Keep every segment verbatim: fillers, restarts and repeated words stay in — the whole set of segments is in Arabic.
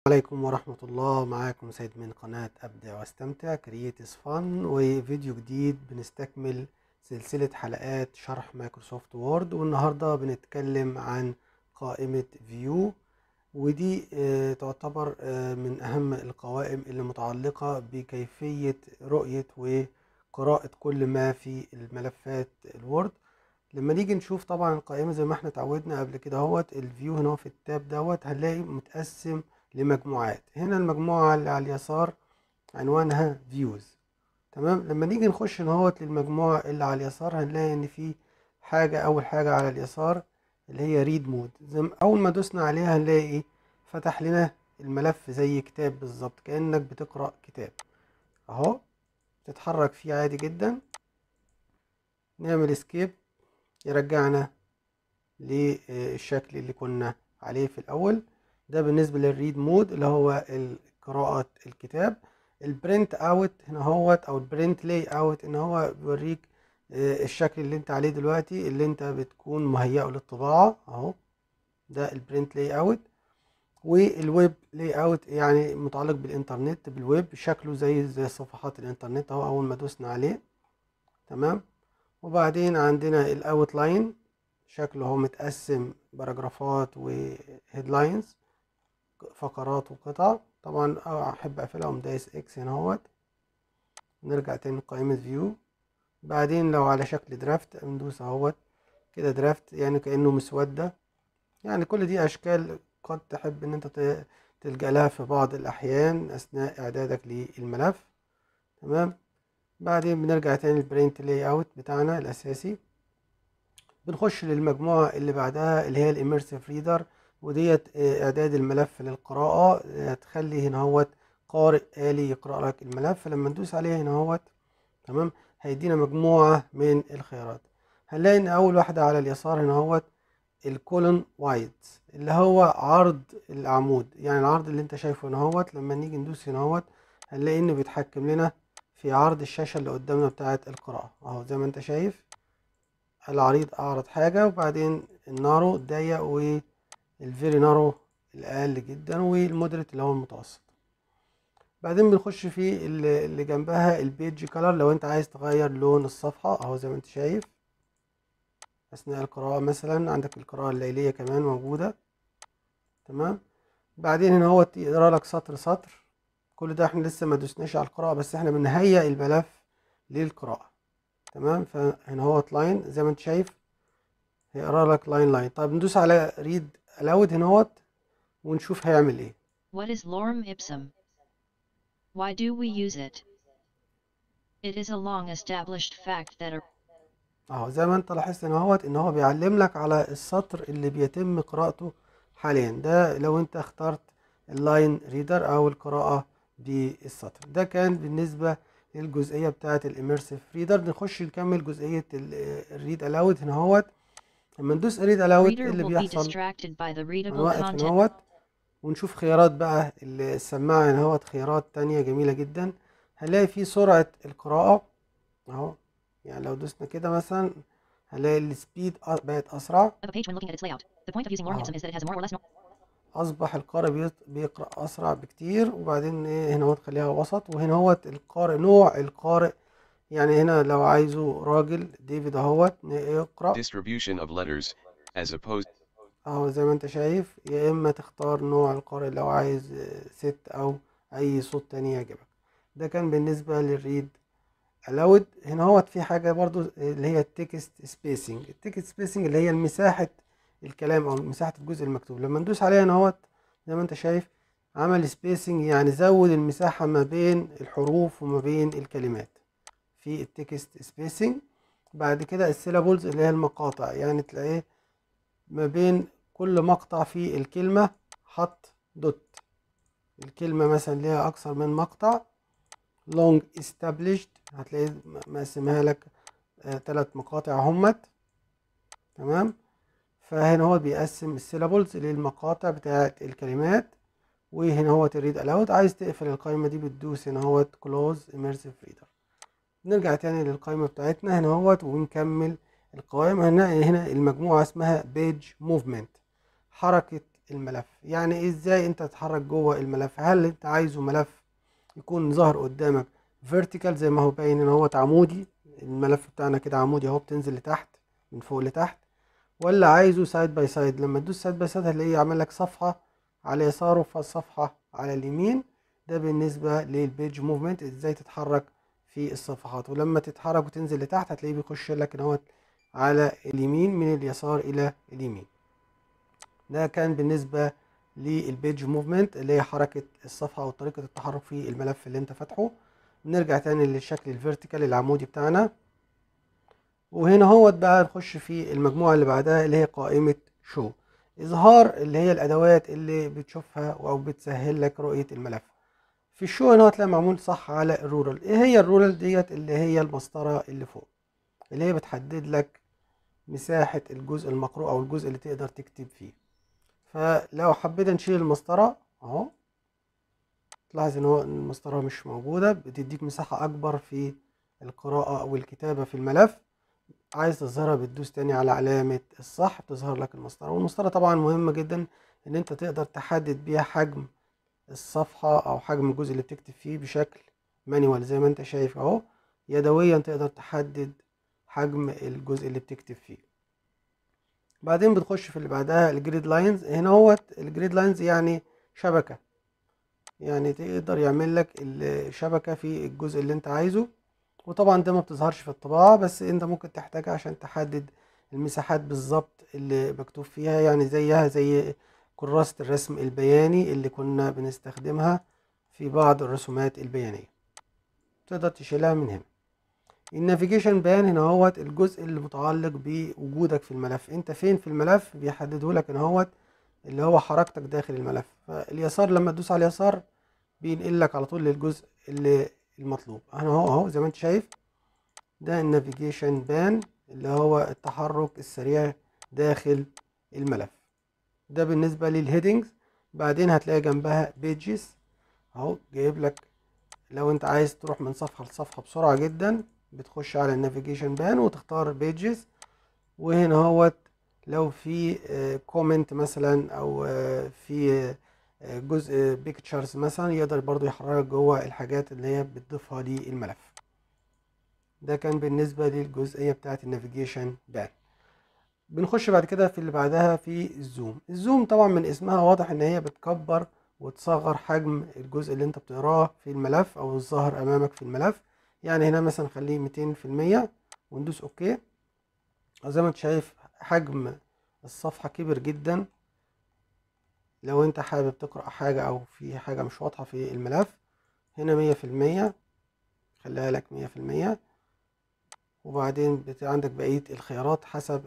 عليكم ورحمة الله. معاكم سيد من قناة أبدع واستمتع كرييتيف فن، وفيديو جديد بنستكمل سلسلة حلقات شرح مايكروسوفت وورد. والنهاردة بنتكلم عن قائمة فيو، ودي آه، تعتبر آه، من أهم القوائم اللي متعلقة بكيفية رؤية وقراءة كل ما في الملفات الوورد. لما نيجي نشوف طبعا القائمة زي ما احنا اتعودنا قبل كده اهوت الفيو هنا في التاب دوت هنلاقي متقسم لمجموعات. هنا المجموعة اللي على اليسار عنوانها فيوز. تمام. لما نيجي نخش هنا اهوت للمجموعة اللي على اليسار هنلاقي ان في حاجة، اول حاجة على اليسار اللي هي ريد مود. اول ما دوسنا عليها هنلاقي ايه؟ فتح لنا الملف زي كتاب بالظبط، كأنك بتقرأ كتاب اهو. تتحرك فيه عادي جدا. نعمل اسكيب يرجعنا للشكل اللي كنا عليه في الأول. ده بالنسبة للريد مود اللي هو قراءة الكتاب. البرنت اوت هنا هوت او البرنت لاي اوت ان هو بيوريك الشكل اللي انت عليه دلوقتي، اللي انت بتكون مهيئه للطباعة اهو. ده البرنت لاي اوت. والويب لاي اوت يعني متعلق بالانترنت بالويب، شكله زي زي صفحات الانترنت اهو اول ما دوسنا عليه. تمام. وبعدين عندنا الاوت لاين، شكله هو متقسم باراجرافات وهيدلاينز، فقرات وقطع. طبعا احب اقفلهم دايس اكس هنا اهوت. نرجع تاني لقائمة فيو. بعدين لو على شكل درافت ندوس اهوت كده درافت، يعني كأنه مسودة. يعني كل دي اشكال قد تحب ان انت تلجأ لها في بعض الاحيان اثناء اعدادك للملف. تمام. بعدين بنرجع تاني للبرينت لاي اوت بتاعنا الاساسي. بنخش للمجموعة اللي بعدها اللي هي الاميرسيف ريدر، وديت اعداد الملف للقراءة. هتخلي هنا هوت قارئ آلي يقرأ لك الملف. لما ندوس عليه هنا هوت تمام هيدينا مجموعة من الخيارات. هنلاقي ان اول واحدة على اليسار هنا هوت الكولون وايد اللي هو عرض العمود، يعني العرض اللي انت شايفه هنا هوت. لما نيجي ندوس هنا هوت هنلاقي انه بيتحكم لنا في عرض الشاشة اللي قدامنا بتاعة القراءة اهو. زي ما انت شايف العريض اعرض حاجة، وبعدين النارو الضيق، والفيري نارو الاقل جدا، والمودريت اللي هو المتوسط. بعدين بنخش في اللي جنبها البيج كلر، لو انت عايز تغير لون الصفحة اهو. زي ما انت شايف اثناء القراءة مثلا عندك القراءة الليلية كمان موجودة. تمام. بعدين هنا هو يقرا لك سطر سطر. كل ده احنا لسه ما دوسناش على القراءة، بس احنا بنهيئ الملف للقراءة. تمام. فهنا هو لاين زي ما انت شايف هيقرا لك لاين لاين. طيب ندوس على ريد الاود هنا اهوت ونشوف هيعمل ايه. What is lorem ipsum? Why do we use it? It is a long established fact that a اهو زي ما انت لاحظت هنا اهوت ان هو بيعلم لك على السطر اللي بيتم قراءته حاليا. ده لو انت اخترت اللاين ريدر او القراءة بالسطر. ده كان بالنسبة للجزئية بتاعة الاميرسيف ريدر. نخش نكمل جزئية الريد الاود هنا اهوت. لما ندوس ريد الاود reader اللي will be بيحصل؟ distracted by the readable هنوقف هنا content. اهوت ونشوف خيارات بقى السماعة هنا اهوت. خيارات تانية جميلة جدا. هنلاقي فيه سرعة القراءة اهو. يعني لو دوسنا كده مثلا هنلاقي السبيد بقت اسرع. Of a page when looking at its layout. The point of using lorem اهو ipsum is that it has more or less no اصبح القارئ بيط- بيقرا اسرع بكتير. وبعدين ايه هنا هو تخليها وسط. وهنا هو القارئ نوع القارئ، يعني هنا لو عايزه راجل ديفيد اهوت يقرا Distribution of letters, as opposed اهو زي ما انت شايف. يا اما تختار نوع القارئ لو عايز ست او اي صوت تاني يعجبك. ده كان بالنسبة للريد الاود. هنا هو في حاجة برضو اللي هي التكست سبيسنج. التكست سبيسنج اللي هي مساحة الكلام او مساحة الجزء المكتوب. لما ندوس عليها هنا هو زي ما انت شايف عمل سبيسنج، يعني زود المساحة ما بين الحروف وما بين الكلمات في التكست سبيسنج. بعد كده السيلابلز اللي هي المقاطع، يعني تلاقيه ما بين كل مقطع في الكلمة حط دوت. الكلمة مثلا ليها أكثر من مقطع long established هتلاقيه مقسمها لك ثلاث آه مقاطع همت. تمام. فهنا هو بيقسم السيلابلز للمقاطع بتاعة الكلمات. وهنا هو تريد الاود. عايز تقفل القائمة دي بتدوس هنا هو كلوز immersive reader. نرجع تاني للقائمة بتاعتنا هنا هو ونكمل القوائم. هنا هنا المجموعة اسمها page movement، حركة الملف. يعني ازاي انت تتحرك جوه الملف؟ هل انت عايزه ملف يكون ظاهر قدامك فيرتيكال زي ما هو باين ان هو عمودي، الملف بتاعنا كده عمودي اهو، بتنزل لتحت من فوق لتحت، ولا عايزه سايد باي سايد؟ لما تدوس سايد باي سايد هتلاقيه عامل لك صفحة على يساره فصفحة على اليمين. ده بالنسبة للبيج موفمنت، ازاي تتحرك في الصفحات. ولما تتحرك وتنزل لتحت هتلاقيه بيخش لك اهوت على اليمين من اليسار الى اليمين. ده كان بالنسبة للبيج موفمنت اللي هي حركة الصفحة او طريقة التحرك في الملف اللي انت فاتحه. نرجع تاني للشكل الفيرتيكال العمودي بتاعنا، وهنا هو بقى نخش في المجموعة اللي بعدها اللي هي قائمة شو، إظهار اللي هي الأدوات اللي بتشوفها أو بتسهل لك رؤية الملف. في الشو هنا هتلاقي معمول صح على الرولر. إيه هي الرولر ديت؟ اللي هي المسطرة اللي فوق اللي هي بتحدد لك مساحة الجزء المقروء أو الجزء اللي تقدر تكتب فيه. فلو حبيت نشيل المسطرة أهو، تلاحظ إن هو المسطرة مش موجودة، بتديك مساحة أكبر في القراءة أو الكتابة في الملف. عايز تظهرها بتدوس تاني على علامة الصح بتظهر لك المسطرة. والمسطرة طبعا مهمة جدا ان انت تقدر تحدد بيها حجم الصفحة او حجم الجزء اللي بتكتب فيه بشكل مانيوال زي ما انت شايف اهو، يدويا تقدر تحدد حجم الجزء اللي بتكتب فيه. بعدين بتخش في اللي بعدها الجريد لاينز. هنا هو الجريد لاينز يعني شبكة، يعني تقدر يعمل لك الشبكة في الجزء اللي انت عايزه. وطبعا ده ما بتظهرش في الطباعة، بس انت ممكن تحتاجها عشان تحدد المساحات بالظبط اللي مكتوب فيها، يعني زيها زي كراسة الرسم البياني اللي كنا بنستخدمها في بعض الرسومات البيانية. تقدر تشيلها من هنا. النافيجيشن بان هنا هو الجزء اللي متعلق بوجودك في الملف، انت فين في الملف بيحدده لك هنا هو اللي هو حركتك داخل الملف. فاليسار لما تدوس على اليسار بينقل لك على طول للجزء اللي المطلوب. انا اهو اهو زي ما انت شايف ده النافيجيشن بان اللي هو التحرك السريع داخل الملف. ده بالنسبة للهيدنجز. بعدين هتلاقي جنبها بيجز اهو، جايب لك لو انت عايز تروح من صفحة لصفحة بسرعة جدا بتخش على النافيجيشن بان وتختار بيجز. وهنا هو لو في كومنت مثلا او في جزء بيكتشرز مثلا يقدر برضو يحرك جوه الحاجات اللي هي بتضيفها للملف. ده كان بالنسبة للجزئية بتاعة النافيجيشن بان. بنخش بعد كده في اللي بعدها في الزوم. الزوم طبعا من اسمها واضح ان هي بتكبر وتصغر حجم الجزء اللي انت بتقراه في الملف او الظاهر امامك في الملف. يعني هنا مثلا خليه ميتين في المية وندوس اوكي. زي ما انت شايف حجم الصفحة كبر جدا. لو انت حابب تقرأ حاجة او في حاجة مش واضحة في الملف هنا مية في المية خليها لك مية في المية. وبعدين عندك بقية الخيارات حسب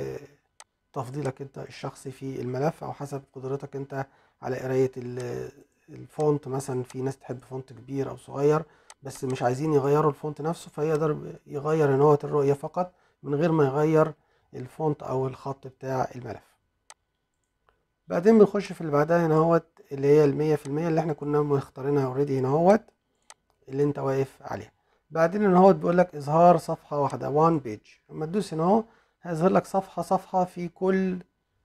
تفضيلك انت الشخصي في الملف او حسب قدرتك انت على قراية الفونت. مثلا في ناس تحب فونت كبير او صغير بس مش عايزين يغيروا الفونت نفسه، فيقدر يغير نوع الرؤية فقط من غير ما يغير الفونت او الخط بتاع الملف. بعدين بنخش في اللي بعدها هنا هوت اللي هي المية في المية اللي احنا كنا مختارينها اوريدي هنا هوت اللي انت واقف عليها. بعدين هنا هوت بيقول لك اظهار صفحة واحدة وان بيج. لما تدوس هنا اهو هيظهر لك صفحة صفحة في كل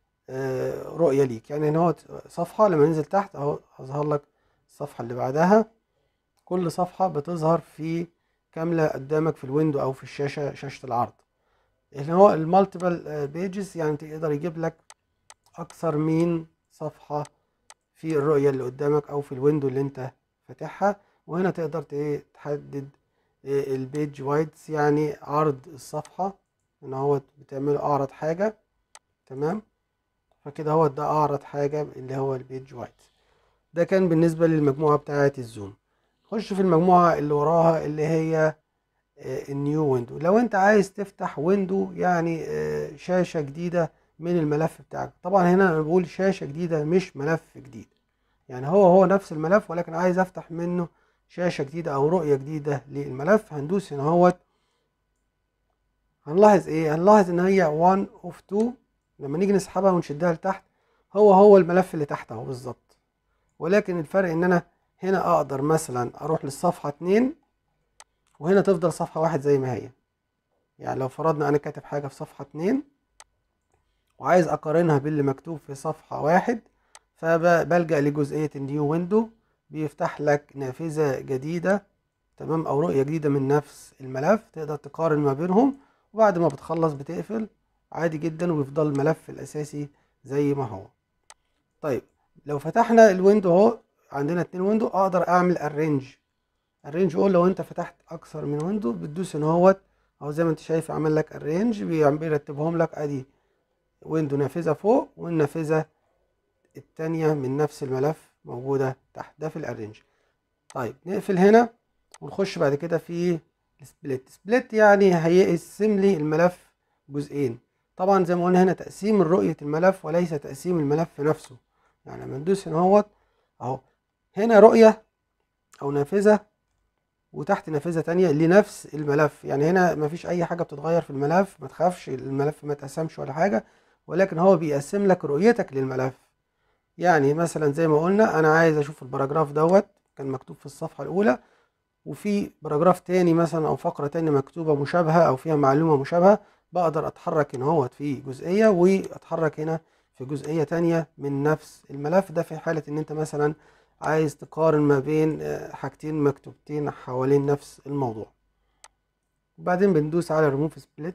رؤية ليك. يعني هنا هو صفحة لما ننزل تحت اهو هظهر لك الصفحة اللي بعدها. كل صفحة بتظهر في كاملة قدامك في الويندو او في الشاشة شاشة العرض. اللي هو المالتيبل بيجز يعني تقدر يجيب لك اكثر من صفحة في الرؤية اللي قدامك او في الويندو اللي انت فاتحها. وهنا تقدر تحدد البيج وايدز يعني عرض الصفحة ان هو بتعمل اعرض حاجة. تمام، فكده هو ده اعرض حاجة اللي هو البيج وايدز. ده كان بالنسبة للمجموعة بتاعة الزوم. خش في المجموعة اللي وراها اللي هي النيو ويندو. لو انت عايز تفتح ويندو يعني شاشة جديدة من الملف بتاعك. طبعا هنا انا بقول شاشة جديدة مش ملف جديد، يعني هو هو نفس الملف ولكن عايز افتح منه شاشة جديدة او رؤية جديدة للملف. هندوس هنا اهوت هنلاحظ ايه؟ هنلاحظ ان هي واحد اوف اتنين. لما نيجي نسحبها ونشدها لتحت هو هو الملف اللي تحت اهو بالظبط، ولكن الفرق ان انا هنا اقدر مثلا اروح للصفحة اتنين وهنا تفضل صفحة واحد زي ما هي. يعني لو فرضنا انا كاتب حاجة في صفحة اتنين وعايز اقارنها باللي مكتوب في صفحة واحد فبلجأ لجزئية النيو ويندو، بيفتح لك نافذة جديدة تمام، او رؤية جديدة من نفس الملف، تقدر تقارن ما بينهم، وبعد ما بتخلص بتقفل عادي جدا ويفضل الملف الاساسي زي ما هو. طيب لو فتحنا الويندو اهو، عندنا اتنين ويندو، اقدر اعمل ارينج. ارينج اقول لو انت فتحت اكثر من ويندو بتدوس ان هوت اهو زي ما انت شايف عمل لك ارينج، بيرتبهم لك. ادي ويندو نافذة فوق والنافذة التانية من نفس الملف موجودة تحت، ده في الارينج. طيب نقفل هنا ونخش بعد كده في السبليت. سبليت يعني هيقسم لي الملف جزئين. طبعا زي ما قلنا هنا تقسيم رؤية الملف وليس تقسيم الملف نفسه. يعني لما ندوس هنا اهوت اهو، هنا رؤية او نافذة وتحت نافذة تانية لنفس الملف. يعني هنا مفيش اي حاجة بتتغير في الملف، ما تخافش الملف ما تقسمش ولا حاجة، ولكن هو بيقسم لك رؤيتك للملف. يعني مثلا زي ما قلنا انا عايز اشوف الباراجراف دوت كان مكتوب في الصفحة الاولى، وفي باراجراف تاني مثلا او فقرة تانية مكتوبة مشابهة او فيها معلومة مشابهة، بقدر اتحرك هنا اهوت في جزئية واتحرك هنا في جزئية تانية من نفس الملف. ده في حالة ان انت مثلا عايز تقارن ما بين حاجتين مكتوبتين حوالين نفس الموضوع. وبعدين بندوس على ريموف سبليت،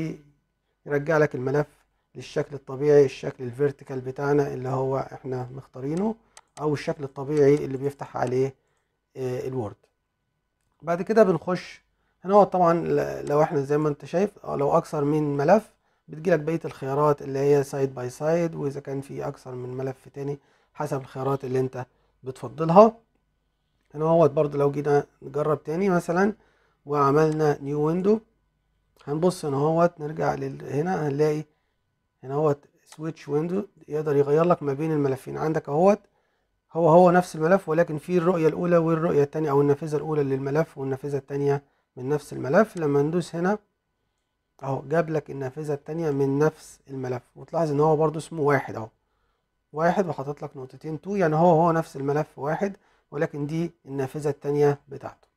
بيرجع لك الملف للشكل الطبيعي، الشكل الفيرتيكال بتاعنا اللي هو احنا مختارينه، او الشكل الطبيعي اللي بيفتح عليه الوورد. بعد كده بنخش هنا هو طبعا لو احنا زي ما انت شايف لو اكثر من ملف بتجيلك بقية الخيارات اللي هي سايد باي سايد، واذا كان في اكثر من ملف تاني حسب الخيارات اللي انت بتفضلها. هنا هو برضه لو جينا نجرب تاني مثلا وعملنا نيو ويندو، هنبص هنا هو نرجع هنا هنلاقي هنا هو سويتش ويندو، يقدر يغير لك ما بين الملفين. عندك اهوت هو هو نفس الملف ولكن في الرؤية الأولى والرؤية التانية، أو النافذة الأولى للملف والنافذة التانية من نفس الملف. لما ندوس هنا أهو جاب لك النافذة التانية من نفس الملف، وتلاحظ إن هو برضو اسمه واحد أهو، واحد وحاطط لك نقطتين تو، يعني هو هو نفس الملف واحد ولكن دي النافذة التانية بتاعته.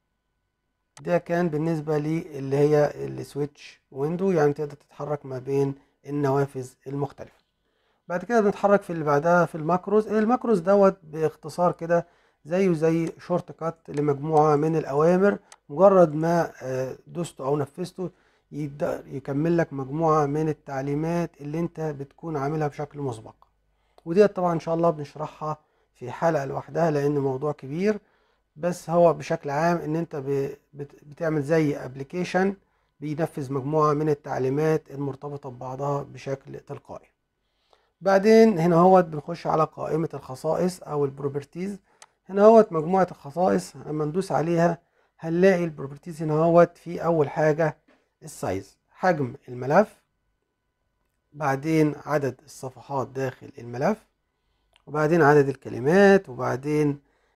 ده كان بالنسبة لي اللي هي السويتش ويندو، يعني تقدر تتحرك ما بين النوافذ المختلفة. بعد كده بنتحرك في اللي بعدها في الماكروز. الماكروز دوت باختصار كده زيه زي شورت كات لمجموعة من الأوامر، مجرد ما دوسته أو نفذته يبدأ يكمل لك مجموعة من التعليمات اللي انت بتكون عاملها بشكل مسبق. ودي طبعا ان شاء الله بنشرحها في حلقة لوحدها لأن موضوع كبير، بس هو بشكل عام ان انت بتعمل زي ابليكيشن بينفذ مجموعة من التعليمات المرتبطة ببعضها بشكل تلقائي. بعدين هنا هوت بنخش على قائمة الخصائص او البروبرتيز. هنا هوت مجموعة الخصائص لما ندوس عليها هنلاقي البروبرتيز هنا هوت في اول حاجة السايز، حجم الملف، بعدين عدد الصفحات داخل الملف، وبعدين عدد الكلمات، وبعدين